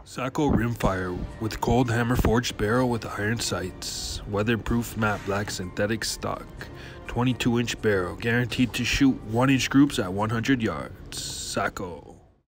Sako rimfire with cold hammer forged barrel with iron sights. Weatherproof matte black synthetic stock. 22-inch barrel guaranteed to shoot 1-inch groups at 100 yards. Sako.